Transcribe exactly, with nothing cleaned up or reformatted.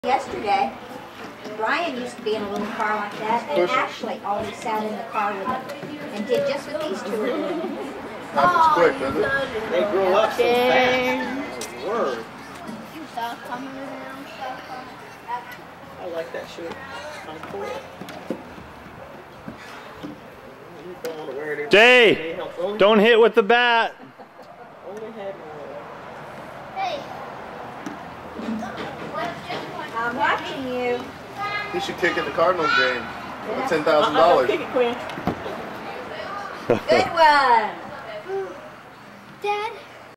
Yesterday, Brian used to be in a little car like that, and Ashley always sat in the car with him and did just what these two are doing. Happens quick, doesn't it? They grow up so fast. Word. I like that shirt. It's kind of cool. Jay, don't hit with the bat. Hey. I'm watching you. He should kick in the Cardinals game for ten thousand dollars. Good one. Dad.